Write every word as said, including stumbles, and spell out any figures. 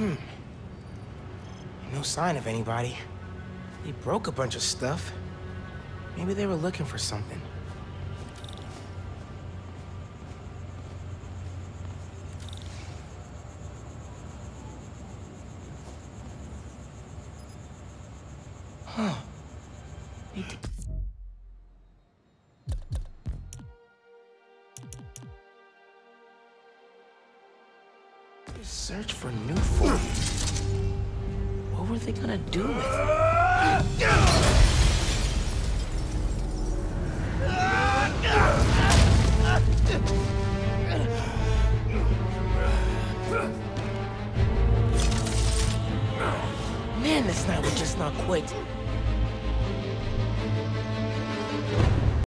No sign of anybody. They broke a bunch of stuff. Maybe they were looking for something. Huh. They did. Search for new forms. What were they gonna do with it? Man, this night would just not quit.